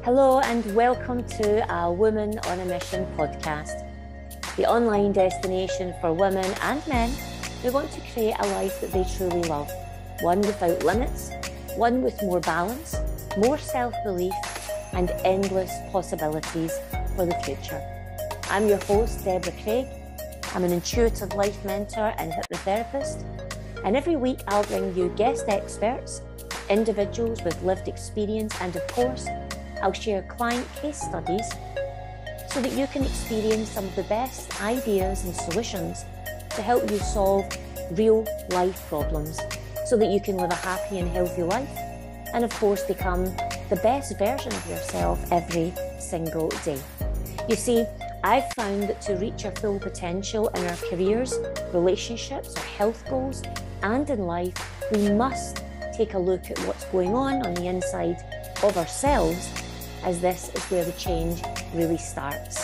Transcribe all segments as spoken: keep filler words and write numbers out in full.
Hello and welcome to a Women on a Mission podcast, the online destination for women and men who want to create a life that they truly love, one without limits, one with more balance, more self-belief and endless possibilities for the future. I'm your host, Deborah Craig. I'm an intuitive life mentor and hypnotherapist, and every week I'll bring you guest experts, individuals with lived experience, and of course, I'll share client case studies so that you can experience some of the best ideas and solutions to help you solve real life problems so that you can live a happy and healthy life and of course become the best version of yourself every single day. You see, I've found that to reach our full potential in our careers, relationships, our health goals, and in life, we must take a look at what's going on on the inside of ourselves, as this is where the change really starts.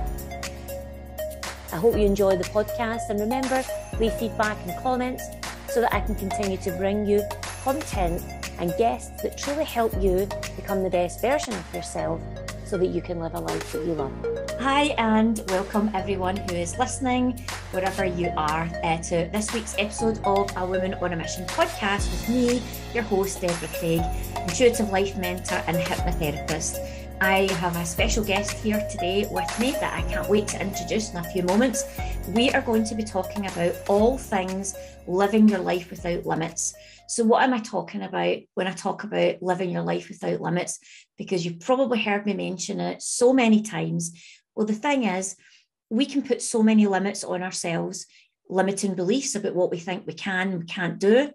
I hope you enjoy the podcast, and remember, leave feedback and comments so that I can continue to bring you content and guests that truly help you become the best version of yourself so that you can live a life that you love. Hi, and welcome everyone who is listening, wherever you are, uh, to this week's episode of A Women on a Mission podcast with me, your host, Deborah Craig, intuitive life mentor and hypnotherapist. I have a special guest here today with me that I can't wait to introduce in a few moments. We are going to be talking about all things living your life without limits. So what am I talking about when I talk about living your life without limits? Because you've probably heard me mention it so many times. Well, the thing is, we can put so many limits on ourselves, limiting beliefs about what we think we can and can't do.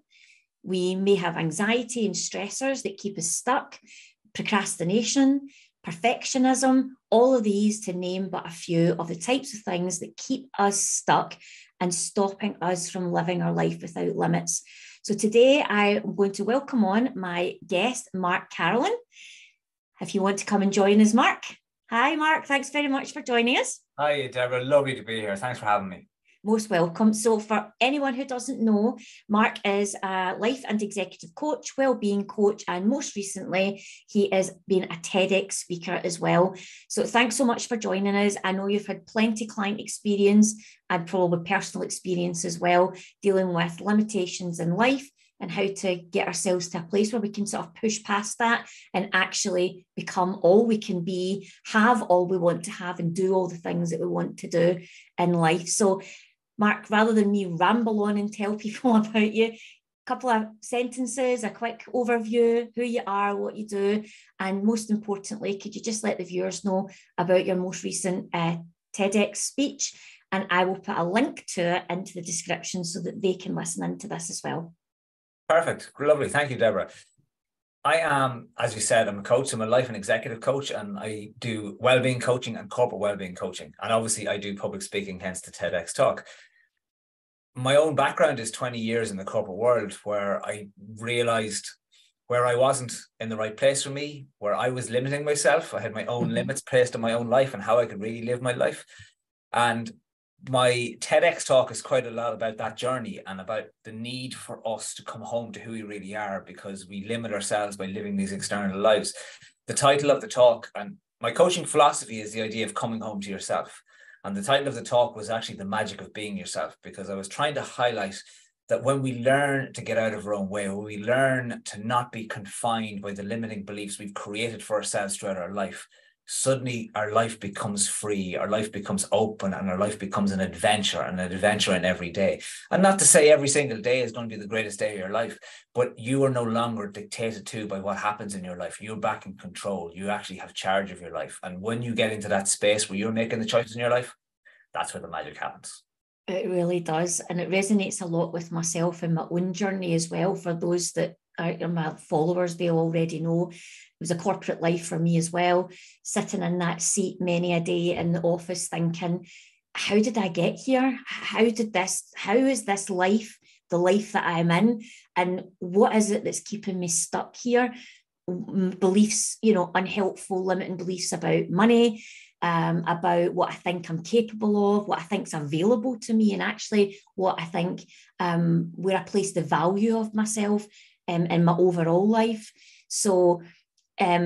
We may have anxiety and stressors that keep us stuck, procrastination, perfectionism, all of these to name but a few of the types of things that keep us stuck and stopping us from living our life without limits. So today I am going to welcome on my guest, Mark Carolan. If you want to come and join us, Mark. Hi, Mark. Thanks very much for joining us. Hi, Deborah. Lovely to be here. Thanks for having me. Most welcome. So for anyone who doesn't know, Mark is a life and executive coach, well-being coach, and most recently, he has been a TEDx speaker as well. So thanks so much for joining us. I know you've had plenty client experience and probably personal experience as well, dealing with limitations in life and how to get ourselves to a place where we can sort of push past that and actually become all we can be, have all we want to have, and do all the things that we want to do in life. So Mark, rather than me ramble on and tell people about you, a couple of sentences, a quick overview, who you are, what you do, and most importantly, could you just let the viewers know about your most recent uh, TEDx speech? And I will put a link to it into the description so that they can listen into this as well. Perfect. Lovely. Thank you, Deborah. I am, as you said, I'm a coach. I'm a life and executive coach, and I do well-being coaching and corporate well-being coaching. And obviously I do public speaking, hence the TEDx talk. My own background is twenty years in the corporate world, where I realized where I wasn't in the right place for me, where I was limiting myself. I had my own mm-hmm. limits placed in my own life and how I could really live my life. And my TEDx talk is quite a lot about that journey and about the need for us to come home to who we really are, because we limit ourselves by living these external lives. The title of the talk, and my coaching philosophy, is the idea of coming home to yourself. And the title of the talk was actually The Magic of Being Yourself, because I was trying to highlight that when we learn to get out of our own way, when we learn to not be confined by the limiting beliefs we've created for ourselves throughout our life, suddenly our life becomes free, our life becomes open, and our life becomes an adventure, and an adventure in every day. And not to say every single day is going to be the greatest day of your life, but you are no longer dictated to by what happens in your life. You're back in control. You actually have charge of your life. And when you get into that space where you're making the choices in your life, that's where the magic happens. It really does. And it resonates a lot with myself and my own journey as well. For those that are my followers, they already know it was a corporate life for me as well, sitting in that seat many a day in the office thinking, how did I get here? How did this, how is this life, the life that I'm in? And what is it that's keeping me stuck here? Beliefs, you know, unhelpful, limiting beliefs about money, Um, about what I think I'm capable of, what I think is available to me, and actually what I think, um, where I place the value of myself um, in my overall life. So um,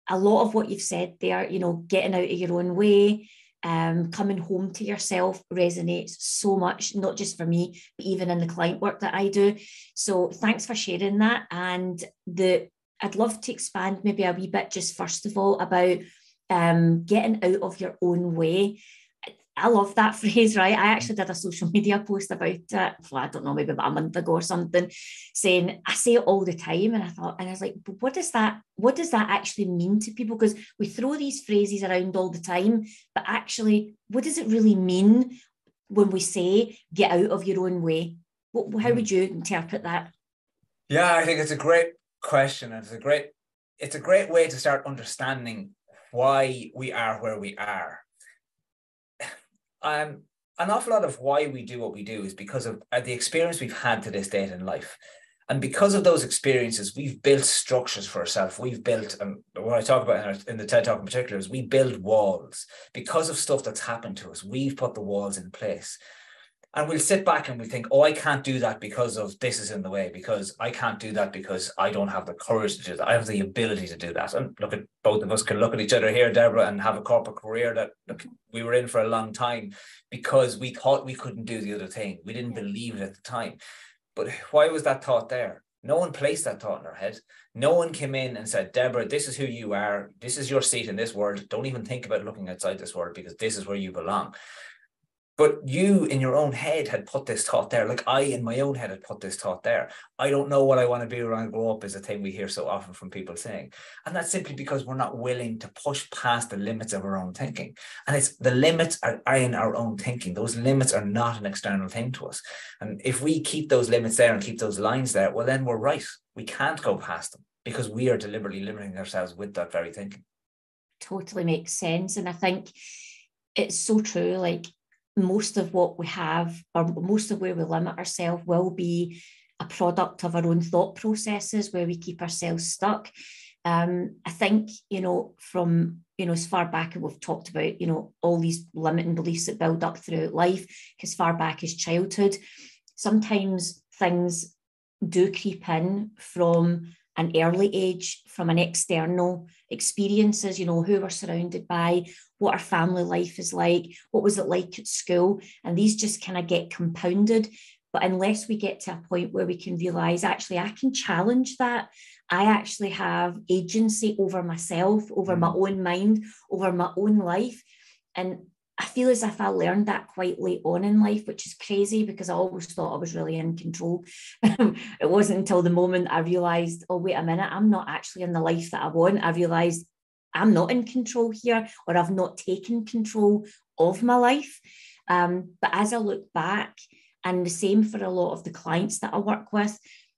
a lot of what you've said there, you know, getting out of your own way, um, coming home to yourself resonates so much, not just for me, but even in the client work that I do. So thanks for sharing that. And the I'd love to expand maybe a wee bit just first of all about um, getting out of your own way. I love that phrase, right? I actually did a social media post about it, well, I don't know, maybe about a month ago or something, saying, I say it all the time. And I thought, and I was like, but what does that, what does that actually mean to people? Because we throw these phrases around all the time, but actually, what does it really mean when we say, get out of your own way? What, how would you interpret that? Yeah, I think it's a great question. And it's a great, it's a great way to start understanding why we are where we are. Um, an awful lot of why we do what we do is because of uh, the experience we've had to this date in life. And because of those experiences, we've built structures for ourselves. We've built, and what I talk about in, our, in the TED Talk in particular is we build walls. Because of stuff that's happened to us, we've put the walls in place. And we'll sit back and we think, oh, I can't do that because of this is in the way, because I can't do that because I don't have the courage to do that. I have the ability to do that. And look at both of us can look at each other here, Deborah, and have a corporate career that look, we were in for a long time because we thought we couldn't do the other thing. We didn't believe it at the time. But why was that thought there? No one placed that thought in our head. No one came in and said, Deborah, this is who you are. This is your seat in this world. Don't even think about looking outside this world because this is where you belong. But you in your own head had put this thought there, like I in my own head had put this thought there. I don't know what I want to be when I grow up is a thing we hear so often from people saying. And that's simply because we're not willing to push past the limits of our own thinking. And it's the limits are, are in our own thinking. Those limits are not an external thing to us. And if we keep those limits there and keep those lines there, well, then we're right. We can't go past them because we are deliberately limiting ourselves with that very thinking. Totally makes sense. And I think it's so true. Like, most of what we have, or most of where we limit ourselves, will be a product of our own thought processes where we keep ourselves stuck. Um, I think, you know, from, you know, as far back as we've talked about, you know, all these limiting beliefs that build up throughout life, as far back as childhood, sometimes things do creep in from an early age, from an external experiences, you know, who we're surrounded by, what our family life is like, what was it like at school, and these just kind of get compounded. But unless we get to a point where we can realize, actually, I can challenge that, I actually have agency over myself, over mm. my own mind, over my own life. And I feel as if I learned that quite late on in life, which is crazy because I always thought I was really in control. It wasn't until the moment I realized, oh, wait a minute, I'm not actually in the life that I want. I realized I'm not in control here, or I've not taken control of my life. Um, but as I look back, and the same for a lot of the clients that I work with,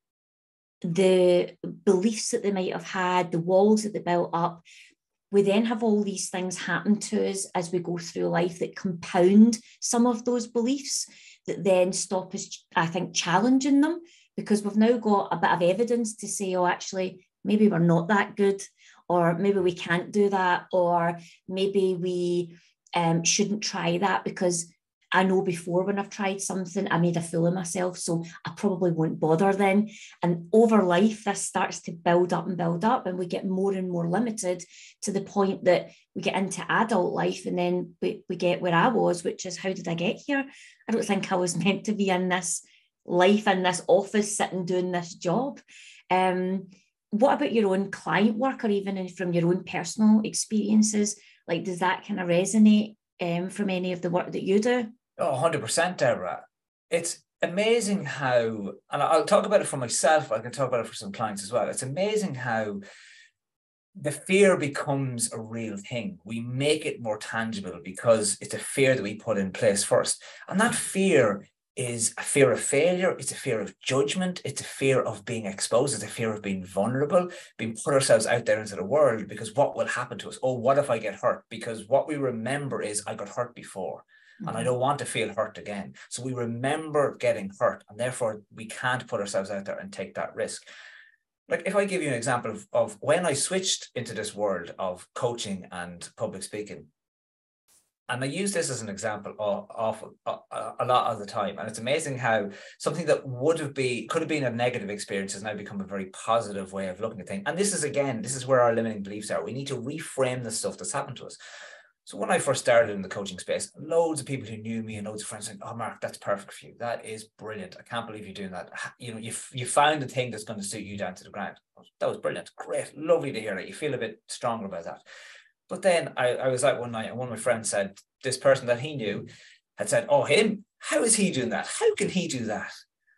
the beliefs that they might have had, the walls that they built up, we then have all these things happen to us as we go through life that compound some of those beliefs, that then stop us, I think, challenging them, because we've now got a bit of evidence to say, oh, actually, maybe we're not that good, or maybe we can't do that, or maybe we um, shouldn't try that because I know before when I've tried something, I made a fool of myself, so I probably won't bother then. And over life, this starts to build up and build up, and we get more and more limited to the point that we get into adult life, and then we, we get where I was, which is, how did I get here? I don't think I was meant to be in this life, in this office, sitting doing this job. Um, what about your own client work, or even from your own personal experiences? Like, does that kind of resonate um, from any of the work that you do? Oh, one hundred percent, Deborah. It's amazing how, and I'll talk about it for myself, I can talk about it for some clients as well. It's amazing how the fear becomes a real thing. We make it more tangible because it's a fear that we put in place first. And that fear is a fear of failure. It's a fear of judgment. It's a fear of being exposed. It's a fear of being vulnerable, being put ourselves out there into the world, because what will happen to us? Oh, what if I get hurt? Because what we remember is, I got hurt before. And I don't want to feel hurt again. So we remember getting hurt, and therefore we can't put ourselves out there and take that risk. Like, if I give you an example of, of when I switched into this world of coaching and public speaking, And I use this as an example of, of, of a lot of the time. And it's amazing how something that would have been, could have been a negative experience has now become a very positive way of looking at things. And this is, again, this is where our limiting beliefs are. We need to reframe the stuff that's happened to us. So when I first started in the coaching space, loads of people who knew me and loads of friends saying, oh, Mark, that's perfect for you. That is brilliant. I can't believe you're doing that. You know, you, you found the thing that's going to suit you down to the ground. That was brilliant. Great. Lovely to hear it. You feel a bit stronger about that. But then I, I was out one night and one of my friends said, this person that he knew had said, oh, him, how is he doing that? How can he do that?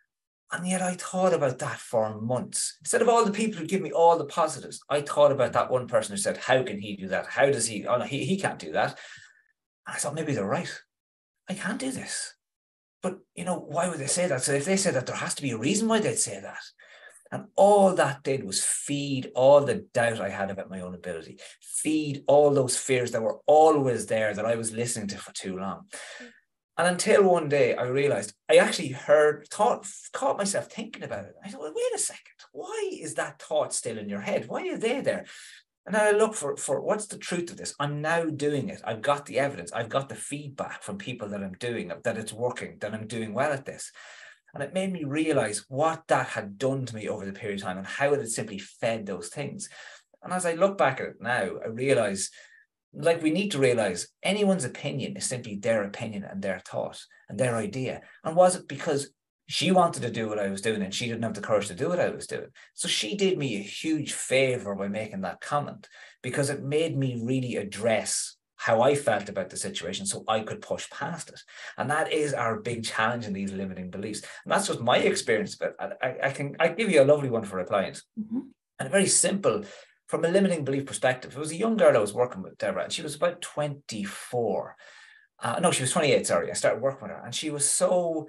And yet I thought about that for months. Instead of all the people who give me all the positives, I thought about that one person who said, how can he do that? How does he? Oh, no, he, he can't do that. And I thought, maybe they're right. I can't do this. But, you know, why would they say that? So if they say that, there has to be a reason why they'd say that. And all that did was feed all the doubt I had about my own ability, feed all those fears that were always there that I was listening to for too long. And until one day I realized, I actually heard, thought, caught myself thinking about it. I thought, well, wait a second, why is that thought still in your head? Why are they there? And then I look for, for what's the truth of this? I'm now doing it. I've got the evidence. I've got the feedback from people that I'm doing, that it's working, that I'm doing well at this. And it made me realize what that had done to me over the period of time and how it had simply fed those things. And as I look back at it now, I realize, like, we need to realize anyone's opinion is simply their opinion and their thought and their idea. And was it because she wanted to do what I was doing and she didn't have the courage to do what I was doing? So she did me a huge favor by making that comment, because it made me really address how I felt about the situation so I could push past it. And that is our big challenge in these limiting beliefs. And that's just my experience. But I, I can I give you a lovely one for a client. Mm-hmm. And a very simple, from a limiting belief perspective. It was a young girl I was working with, Deborah, and she was about twenty-four. Uh, no, she was twenty-eight, sorry. I started working with her. And she was so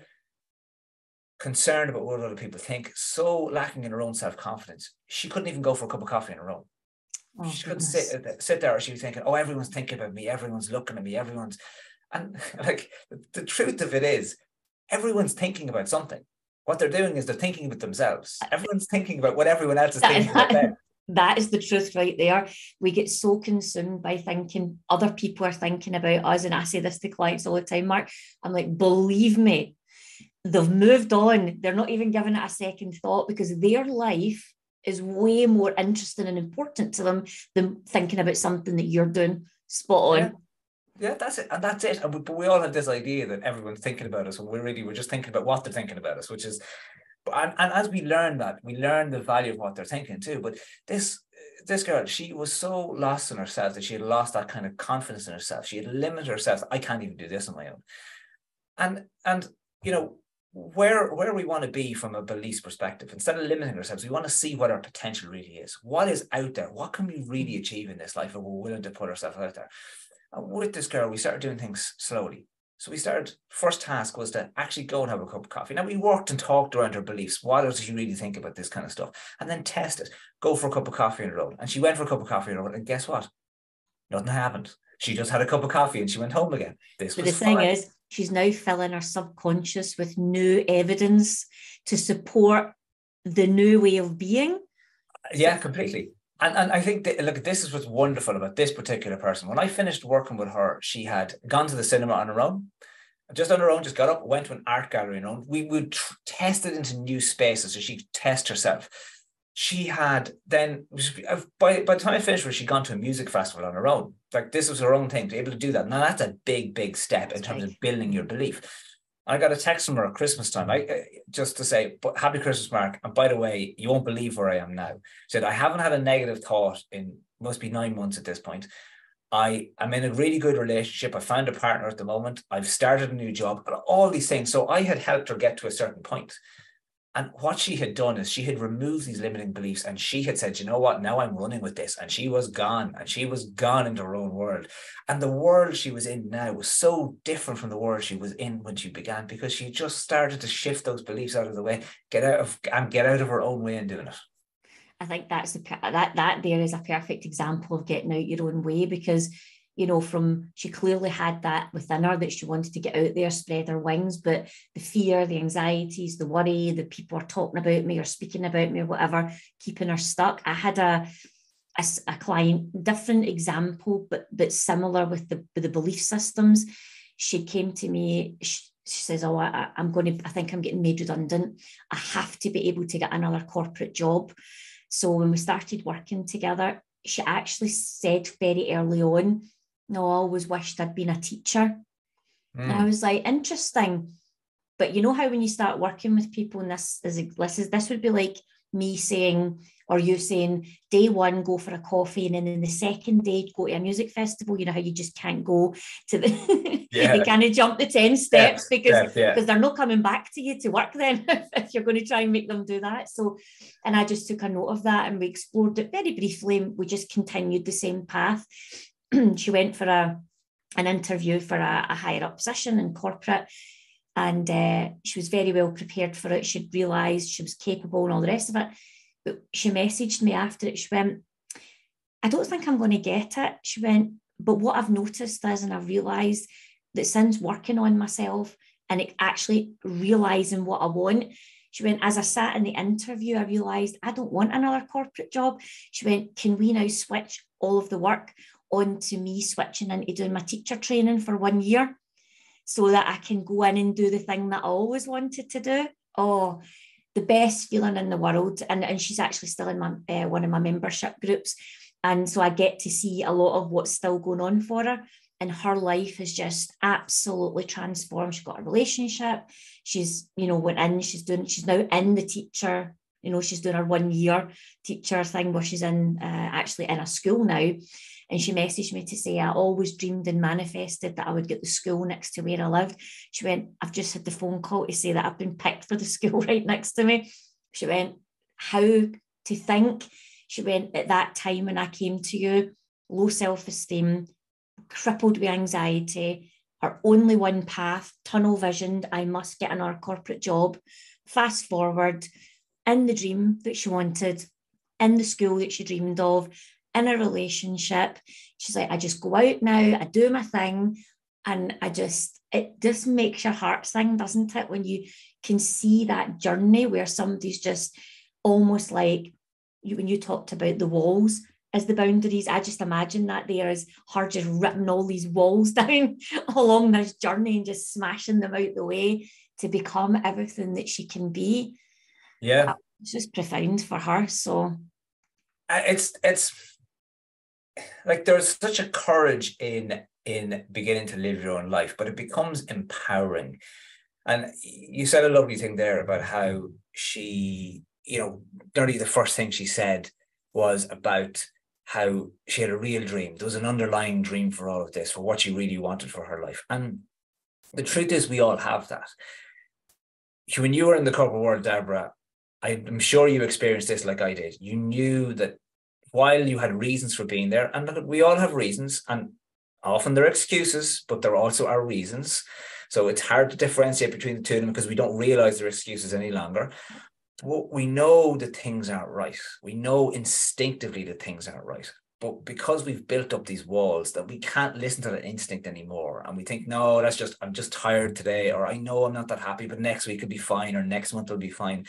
concerned about what other people think, so lacking in her own self-confidence. She couldn't even go for a cup of coffee on her own. Oh, she couldn't sit, sit there. She was thinking, oh, everyone's thinking about me. Everyone's looking at me. Everyone's, and like, the truth of it is, everyone's thinking about something. What they're doing is they're thinking about themselves. Everyone's thinking about what everyone else is that, thinking that, about them. That is the truth right there. We get so consumed by thinking other people are thinking about us. And I say this to clients all the time, Mark. I'm like, believe me, they've moved on. They're not even giving it a second thought, because their life is way more interesting and important to them than thinking about something that you're doing. Spot on. Yeah, yeah, that's it. And that's it. And we, but we all have this idea that everyone's thinking about us, and we're really, we're just thinking about what they're thinking about us, which is, and, and as we learn that, we learn the value of what they're thinking too. But this, this girl, she was so lost in herself that she had lost that kind of confidence in herself. She had limited herself. I can't even do this on my own. And, and, you know, where where we want to be from a beliefs perspective, instead of limiting ourselves, we want to see what our potential really is. What is out there? What can we really achieve in this life if we're willing to put ourselves out there? And with this girl, we started doing things slowly. So we started, first task was to actually go and have a cup of coffee. Now we worked and talked around her beliefs. What does she really think about this kind of stuff? And then test it. Go for a cup of coffee on her own. And she went for a cup of coffee on her own. And guess what? Nothing happened. She just had a cup of coffee and she went home again. This but was the thing fine. is, she's now filling her subconscious with new evidence to support the new way of being. Yeah, completely. And, and I think, that, look, this is what's wonderful about this particular person. When I finished working with her, she had gone to the cinema on her own, just on her own, just got up, went to an art gallery on her own. We would tr- test it into new spaces so she could test herself. She had then, by, by the time I finished with her, she'd gone to a music festival on her own. Like, this was her own thing, to be able to do that. Now, that's a big, big step that's in terms big. of building your belief. I got a text from her at Christmas time, I, just to say, happy Christmas, Mark. And by the way, you won't believe where I am now. She said, I haven't had a negative thought in, must be nine months at this point. I am in a really good relationship. I found a partner at the moment. I've started a new job, all these things. So I had helped her get to a certain point. And what she had done is she had removed these limiting beliefs, and she had said, you know what, now I'm running with this. And she was gone, and she was gone into her own world. And the world she was in now was so different from the world she was in when she began, because she just started to shift those beliefs out of the way, get out of and get out of her own way and doing it. I think that's the, that, that there is a perfect example of getting out your own way, because, you know, from, she clearly had that within her, that she wanted to get out there, spread her wings, but the fear, the anxieties, the worry, the people are talking about me or speaking about me or whatever, keeping her stuck. I had a, a, a client, different example, but but similar with the with the belief systems. She came to me. She, she says, "Oh, I, I'm going to. I think I'm getting made redundant. I have to be able to get another corporate job." So when we started working together, she actually said very early on, "No, I always wished I'd been a teacher." Mm. And I was like, interesting. But you know how when you start working with people, and this is this is this would be like me saying, or you saying, day one, go for a coffee, and then in the second day, go to a music festival. You know how you just can't go to the, yeah. you kind of jump the ten steps yeah. because, yeah. because they're not coming back to you to work then if you're going to try and make them do that. So, and I just took a note of that and we explored it very briefly. We just continued the same path. She went for a an interview for a, a higher up position in corporate. And uh, she was very well prepared for it. She'd realised she was capable and all the rest of it. But she messaged me after it. She went, "I don't think I'm going to get it." She went, "But what I've noticed is, and I've realised that since working on myself and it actually realising what I want," she went, "as I sat in the interview, I realised I don't want another corporate job." She went, "Can we now switch all of the work onto me switching into doing my teacher training for one year? So that I can go in and do the thing that I always wanted to do?" Oh, the best feeling in the world. And, and she's actually still in my uh, one of my membership groups. And so I get to see a lot of what's still going on for her. And her life has just absolutely transformed. She's got a relationship. She's, you know, went in, she's doing, she's now in the teacher, you know, she's doing her one year teacher thing where she's in uh, actually in a school now. And she messaged me to say, "I always dreamed and manifested that I would get the school next to where I lived." She went, "I've just had the phone call to say that I've been picked for the school right next to me." She went, "How to think?" She went, "At that time when I came to you, low self-esteem, crippled with anxiety, her only one path, tunnel visioned, I must get another corporate job. Fast forward, in the dream that she wanted, in the school that she dreamed of, in a relationship." She's like, "I just go out now, I do my thing." And I just, it just makes your heart sing, doesn't it? When you can see that journey where somebody's just almost like, you, when you talked about the walls as the boundaries, I just imagine that there is her just ripping all these walls down along this journey and just smashing them out the way to become everything that she can be. Yeah. It's just profound for her. So it's, it's, like there's such a courage in in beginning to live your own life, but it becomes empowering. And you said a lovely thing there about how she, you know, nearly the first thing she said was about how she had a real dream. There was an underlying dream for all of this, for what she really wanted for her life. And the truth is, we all have that. When you were in the corporate world, Deborah, I'm sure you experienced this like I did. You knew that while you had reasons for being there, and look, we all have reasons, and often they're excuses, but there also are reasons. So it's hard to differentiate between the two of them because we don't realize they're excuses any longer. Well, we know that things aren't right. We know instinctively that things aren't right. But because we've built up these walls that we can't listen to that instinct anymore, and we think, no, that's just, I'm just tired today, or I know I'm not that happy, but next week will be fine, or next month will be fine.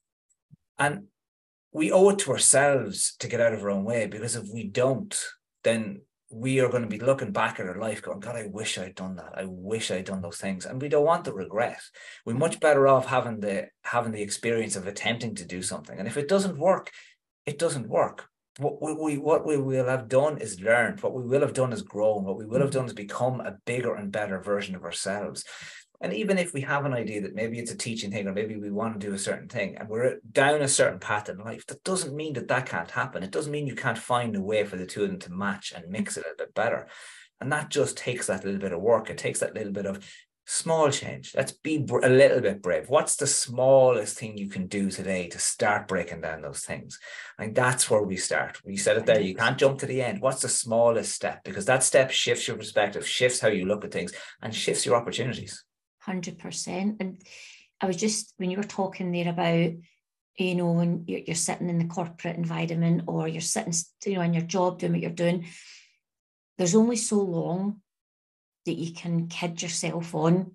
And we owe it to ourselves to get out of our own way, because if we don't, then we are going to be looking back at our life going, God, I wish I'd done that. I wish I'd done those things. And we don't want the regret. We're much better off having the having the experience of attempting to do something. And if it doesn't work, it doesn't work. What we, what we will have done is learned. What we will have done is grown. What we will have done is become a bigger and better version of ourselves. And even if we have an idea that maybe it's a teaching thing, or maybe we want to do a certain thing, and we're down a certain path in life, that doesn't mean that that can't happen. It doesn't mean you can't find a way for the two of them to match and mix it a bit better. And that just takes that little bit of work. It takes that little bit of small change. Let's be a little bit brave. What's the smallest thing you can do today to start breaking down those things? And that's where we start. We said it there, you can't jump to the end. What's the smallest step? Because that step shifts your perspective, shifts how you look at things, and shifts your opportunities. one hundred percent. And I was just, when you were talking there about, you know, when you're, you're sitting in the corporate environment, or you're sitting, you know, in your job doing what you're doing, there's only so long that you can kid yourself on.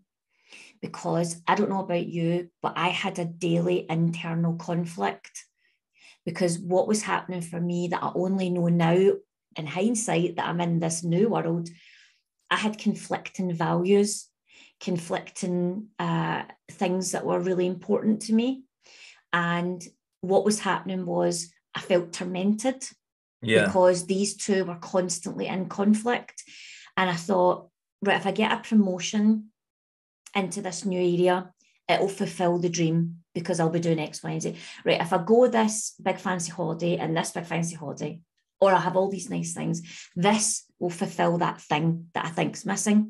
Because I don't know about you, but I had a daily internal conflict because what was happening for me that I only know now in hindsight that I'm in this new world, I had conflicting values, conflicting uh, things that were really important to me. And what was happening was I felt tormented yeah. because these two were constantly in conflict. And I thought, right, if I get a promotion into this new area, it'll fulfill the dream because I'll be doing X, Y, and Z. Right, if I go this big fancy holiday and this big fancy holiday, or I have all these nice things, this will fulfill that thing that I think's missing.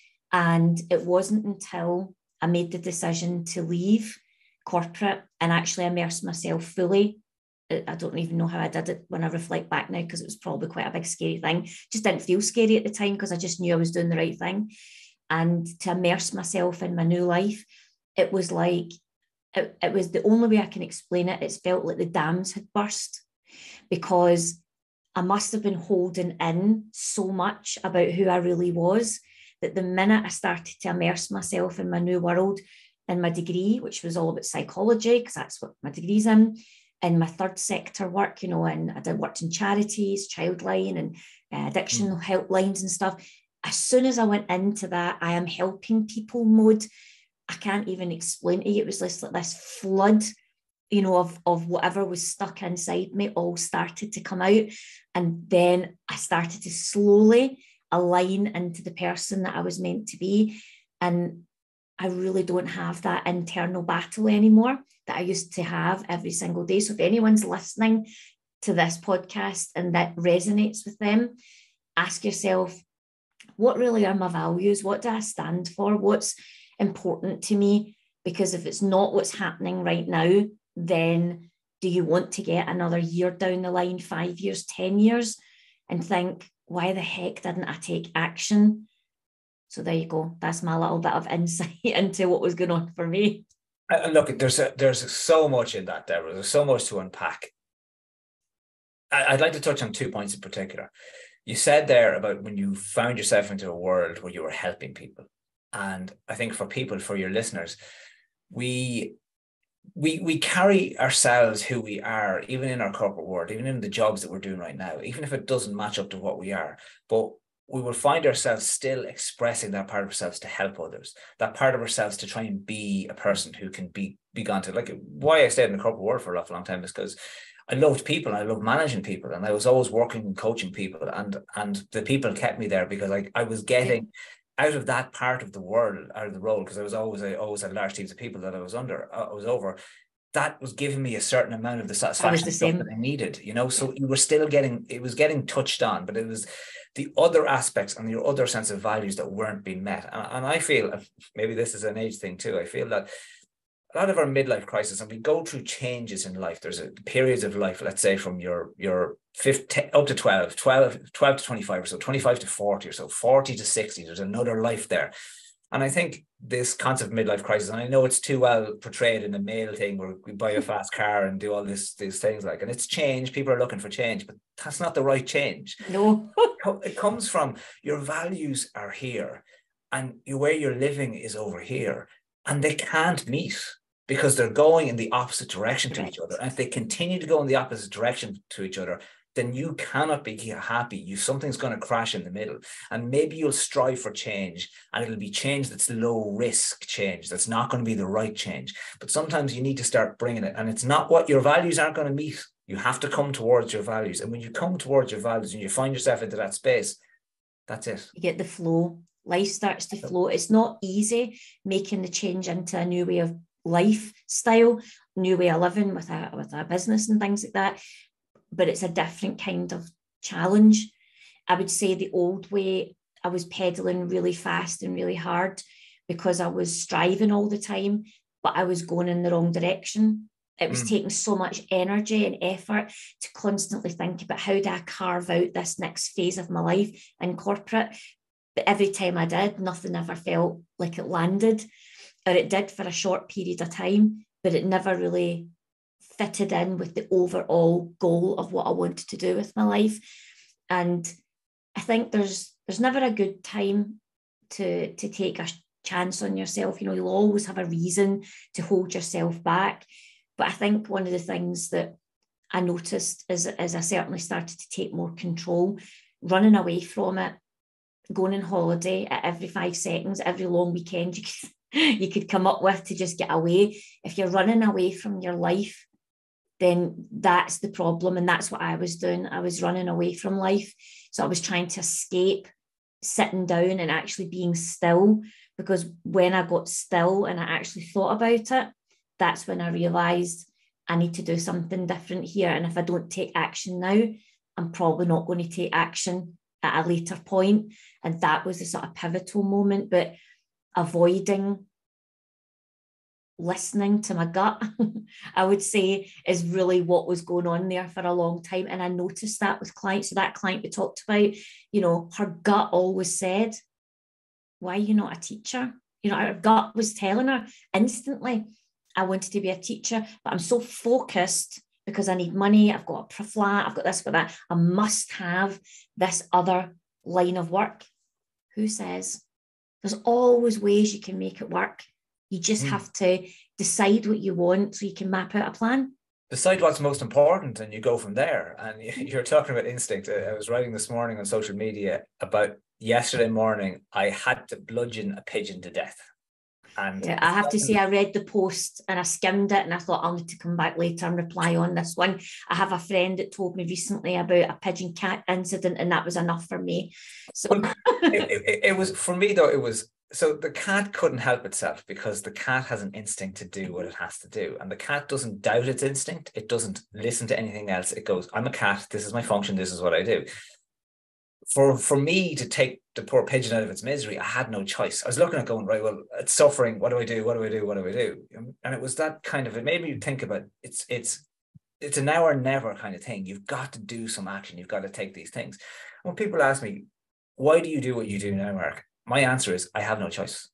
And it wasn't until I made the decision to leave corporate and actually immerse myself fully. I don't even know how I did it when I reflect back now, because it was probably quite a big scary thing. Just didn't feel scary at the time because I just knew I was doing the right thing. And to immerse myself in my new life, it was like, it, it was the only way I can explain it. It felt like the dams had burst, because I must have been holding in so much about who I really was that the minute I started to immerse myself in my new world, in my degree, which was all about psychology, because that's what my degree's in, in my third sector work, you know, and I did worked in charities, Childline and uh, addiction mm. helplines and stuff. As soon as I went into that, I am helping people mode, I can't even explain to you. It was just like this flood, you know, of, of whatever was stuck inside me all started to come out. And then I started to slowly align into the person that I was meant to be. And I really don't have that internal battle anymore that I used to have every single day. So if anyone's listening to this podcast and that resonates with them, ask yourself, what really are my values? What do I stand for? What's important to me? Because if it's not what's happening right now, then do you want to get another year down the line, five years, ten years, and think, why the heck didn't I take action? So there you go. That's my little bit of insight into what was going on for me. And look, there's a, there's so much in that, Deborah. There's so much to unpack. I'd like to touch on two points in particular. You said there about when you found yourself into a world where you were helping people. And I think for people, for your listeners, we we we carry ourselves, who we are, even in our corporate world, even in the jobs that we're doing right now, even if it doesn't match up to what we are. But we will find ourselves still expressing that part of ourselves to help others, that part of ourselves to try and be a person who can be, be gone to. Like, why I stayed in the corporate world for a long, long time is because I loved people and I loved managing people, and I was always working and coaching people, and and the people kept me there because I, I was getting out of that part of the world, out of the role, because I was always I always had large teams of people that I was under, I was over. That was giving me a certain amount of the satisfaction the same. that I needed, you know. So you were still getting, it was getting touched on, but it was the other aspects and your other sense of values that weren't being met. And, and I feel, maybe this is an age thing too, I feel that a lot of our midlife crisis, and we go through changes in life. There's a, periods of life, let's say from your your fifteen up to twelve, twelve, twelve to twenty-five or so, twenty-five to forty or so, forty to sixty. There's another life there. And I think this concept of midlife crisis, and I know it's too well portrayed in the male thing where we buy a fast car and do all this, these things like, and it's change. People are looking for change, but that's not the right change. No. It comes from your values are here and where you're living is over here, and they can't meet because they're going in the opposite direction to each other. And if they continue to go in the opposite direction to each other, then you cannot be happy. You something's going to crash in the middle. And maybe you'll strive for change, and it'll be change that's low risk change. That's not going to be the right change. But sometimes you need to start bringing it. And it's not what your values aren't going to meet. You have to come towards your values. And when you come towards your values and you find yourself into that space, that's it. You get the flow. Life starts to flow. It's not easy making the change into a new way of lifestyle, new way of living with a, with a business and things like that. But it's a different kind of challenge. I would say the old way, I was pedaling really fast and really hard because I was striving all the time, but I was going in the wrong direction. It was mm. taking so much energy and effort to constantly think about how do I carve out this next phase of my life in corporate. But every time I did, nothing ever felt like it landed, or it did for a short period of time, but it never really fitted in with the overall goal of what I wanted to do with my life. And I think there's there's never a good time to, to take a chance on yourself. You know, you'll always have a reason to hold yourself back. But I think one of the things that I noticed as, as I certainly started to take more control, running away from it, going on holiday at every five seconds, every long weekend you could, you could come up with to just get away. If you're running away from your life, then that's the problem. And that's what I was doing. I was running away from life. So I was trying to escape sitting down and actually being still, because when I got still and I actually thought about it, that's when I realized I need to do something different here. And if I don't take action now, I'm probably not going to take action at a later point. And that was the sort of pivotal moment. But avoiding listening to my gut, I would say, is really what was going on there for a long time. And I noticed that with clients. So that client we talked about, you know, her gut always said, why are you not a teacher? You know, her gut was telling her instantly, I wanted to be a teacher, but I'm so focused because I need money. I've got a flat, I've got this, got that. I must have this other line of work. Who says? There's always ways you can make it work. You just mm. have to decide what you want so you can map out a plan. Decide what's most important and you go from there. And you're talking about instinct. I was writing this morning on social media about yesterday morning, I had to bludgeon a pigeon to death. And yeah, I have to say, I read the post and I skimmed it and I thought I'll need to come back later and reply on this one. I have a friend that told me recently about a pigeon cat incident, and that was enough for me. So well, it, it, it was, for me though, it was, so the cat couldn't help itself because the cat has an instinct to do what it has to do. And the cat doesn't doubt its instinct. It doesn't listen to anything else. It goes, I'm a cat. This is my function. This is what I do. For, for me to take the poor pigeon out of its misery, I had no choice. I was looking at going, right, well, it's suffering. What do I do? What do I do? What do I do? And it was that kind of, it made me think about it's, it's, it's a now or never kind of thing. You've got to do some action. You've got to take these things. When people ask me, why do you do what you do now, Mark? My answer is, I have no choice.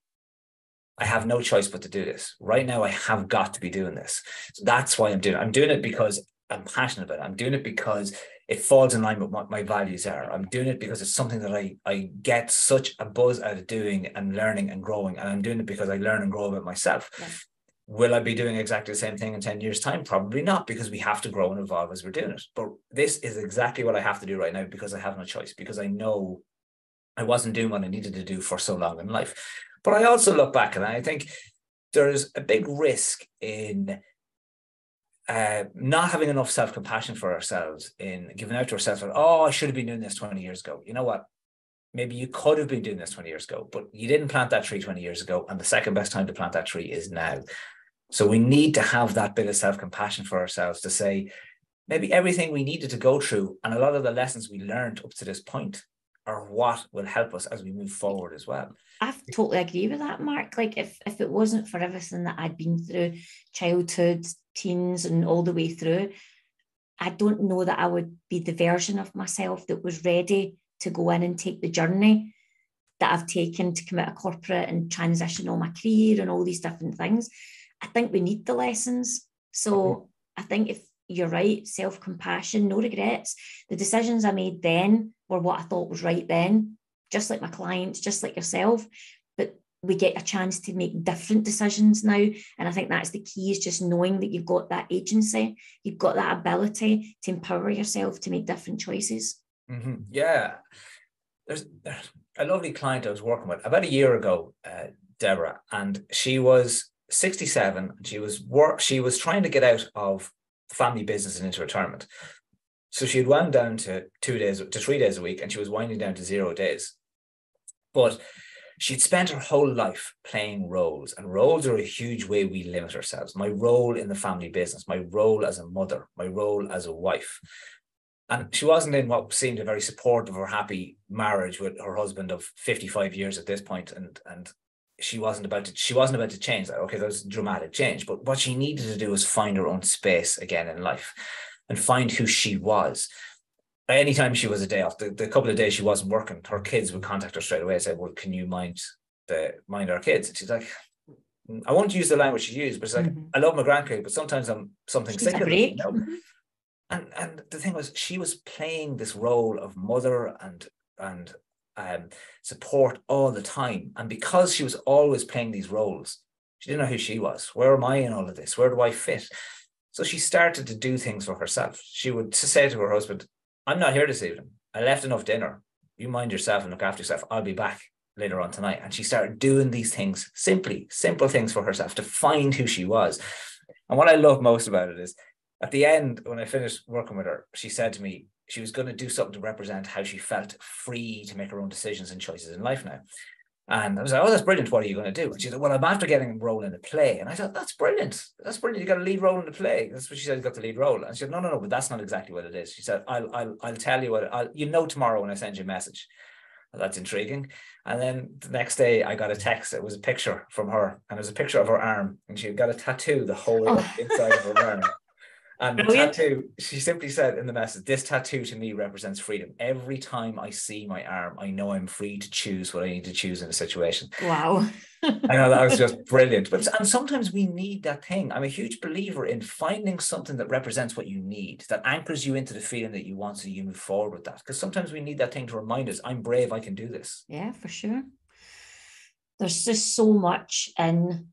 I have no choice but to do this. Right now, I have got to be doing this. So that's why I'm doing it. I'm doing it because I'm passionate about it. I'm doing it because it falls in line with what my values are. I'm doing it because it's something that I, I get such a buzz out of doing and learning and growing. And I'm doing it because I learn and grow about myself. Yeah. Will I be doing exactly the same thing in ten years' time? Probably not, because we have to grow and evolve as we're doing it. But this is exactly what I have to do right now because I have no choice, because I know I wasn't doing what I needed to do for so long in life. But I also look back and I think there's a big risk in uh, not having enough self-compassion for ourselves, in giving out to ourselves, like, oh, I should have been doing this twenty years ago. You know what? Maybe you could have been doing this twenty years ago, but you didn't plant that tree twenty years ago. And the second best time to plant that tree is now. So we need to have that bit of self-compassion for ourselves to say, maybe everything we needed to go through and a lot of the lessons we learned up to this point are what will help us as we move forward as well. I totally agree with that, Mark. Like if, if it wasn't for everything that I'd been through, childhood, teens, and all the way through, I don't know that I would be the version of myself that was ready to go in and take the journey that I've taken to come out of corporate and transition all my career and all these different things. I think we need the lessons. So mm-hmm. I think if you're right, self-compassion, no regrets. The decisions I made then were what I thought was right then, just like my clients, just like yourself. But we get a chance to make different decisions now. And I think that's the key, is just knowing that you've got that agency, you've got that ability to empower yourself to make different choices. Mm-hmm. Yeah. There's, there's a lovely client I was working with about a year ago, uh, Deborah, and she was sixty-seven. She was work. She was trying to get out of family business and into retirement. So she had wound down to two days to three days a week, and she was winding down to zero days. But she'd spent her whole life playing roles, and roles are a huge way we limit ourselves. My role in the family business, my role as a mother, my role as a wife. And she wasn't in what seemed a very supportive or happy marriage with her husband of fifty-five years at this point, and and she wasn't about to she wasn't about to change that. Okay, that was a dramatic change, but what she needed to do was find her own space again in life and find who she was. Anytime she was a day off, the, the couple of days she wasn't working, her kids would contact her straight away and say, well, can you mind the mind our kids? And she's like, I won't use the language she used, but it's like, mm-hmm. I love my grandkids, but sometimes I'm something sick of it, you know? And and the thing was, she was playing this role of mother and and um, support all the time. And because she was always playing these roles, she didn't know who she was. Where am I in all of this? Where do I fit? So she started to do things for herself. She would say to her husband, I'm not here this evening. I left enough dinner. You mind yourself and look after yourself. I'll be back later on tonight. And she started doing these things, simply, simple things for herself to find who she was. And what I love most about it is at the end, when I finished working with her, she said to me, she was going to do something to represent how she felt free to make her own decisions and choices in life now. And I was like, oh, that's brilliant. What are you going to do? And she said, well, I'm after getting a role in a play. And I thought, that's brilliant. That's brilliant. You got a lead role in the play. That's what she said, you got the lead role. And she said, no, no, no, but that's not exactly what it is. She said, I'll, I'll, I'll tell you what, I'll, you know, tomorrow when I send you a message. Well, that's intriguing. And then the next day I got a text. It was a picture from her, and it was a picture of her arm, and she had got a tattoo the whole way up the inside of her arm. And the Brilliant. tattoo, she simply said in the message, this tattoo to me represents freedom. Every time I see my arm, I know I'm free to choose what I need to choose in a situation. Wow. I know, that was just brilliant. But and sometimes we need that thing. I'm a huge believer in finding something that represents what you need, that anchors you into the feeling that you want, so you move forward with that. Because sometimes we need that thing to remind us, I'm brave, I can do this. Yeah, for sure. There's just so much in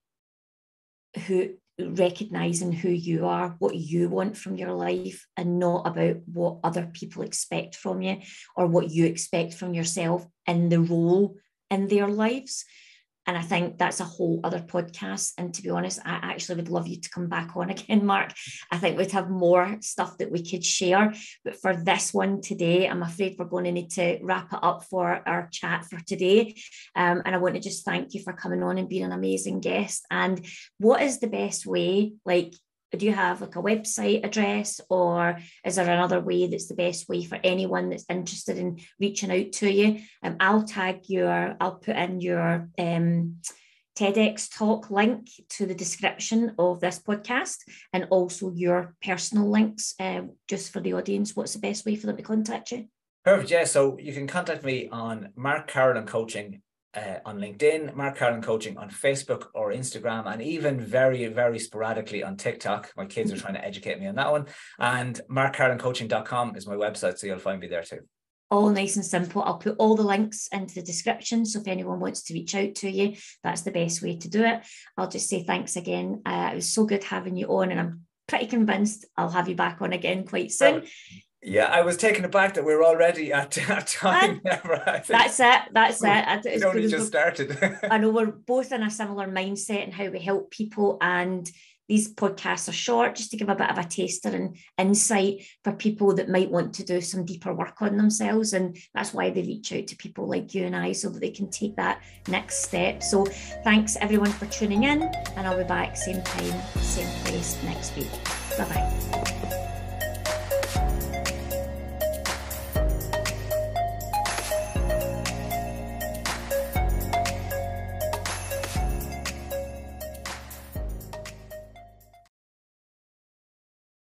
who recognizing who you are, what you want from your life, and not about what other people expect from you or what you expect from yourself in the role in their lives. And I think that's a whole other podcast. And to be honest, I actually would love you to come back on again, Mark. I think we'd have more stuff that we could share. But for this one today, I'm afraid we're going to need to wrap it up for our chat for today. Um, and I want to just thank you for coming on and being an amazing guest. And what is the best way, like, do you have like a website address, or is there another way that's the best way for anyone that's interested in reaching out to you? Um, I'll tag your, I'll put in your um, TEDx talk link to the description of this podcast, and also your personal links, uh, just for the audience. What's the best way for them to contact you? Perfect. Yeah. So you can contact me on Mark Carolan Coaching Uh, on LinkedIn, Mark Carolan Coaching on Facebook or Instagram, and even very, very sporadically on TikTok. My kids are trying to educate me on that one. And mark carolan coaching dot com is my website, so you'll find me there too. All nice and simple. I'll put all the links into the description, so if anyone wants to reach out to you, that's the best way to do it. I'll just say thanks again. Uh, it was so good having you on, and I'm pretty convinced I'll have you back on again quite soon. Yeah, I was taken aback that we're already at, at time. Deborah, that's it. That's it. It only just started. I know we're both in a similar mindset and how we help people, and these podcasts are short just to give a bit of a taster and insight for people that might want to do some deeper work on themselves. And that's why they reach out to people like you and I, so that they can take that next step. So thanks everyone for tuning in, and I'll be back same time, same place next week. Bye-bye.